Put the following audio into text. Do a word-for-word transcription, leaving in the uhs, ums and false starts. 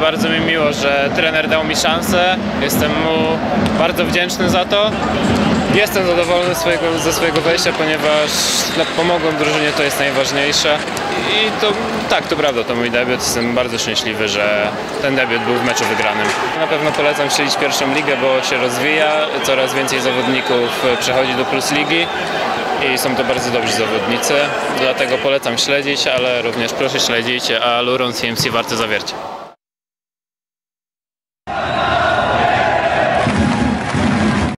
Bardzo mi miło, że trener dał mi szansę. Jestem mu bardzo wdzięczny za to. Jestem zadowolony swojego, ze swojego wejścia, ponieważ pomogłem drużynie, to jest najważniejsze. I to tak, to prawda, to mój debiut. Jestem bardzo szczęśliwy, że ten debiut był w meczu wygranym. Na pewno polecam śledzić pierwszą ligę, bo się rozwija, coraz więcej zawodników przechodzi do Plus Ligi i są to bardzo dobrzy zawodnicy. Dlatego polecam śledzić, ale również proszę śledzić Aluron C M C Warte Zawiercie.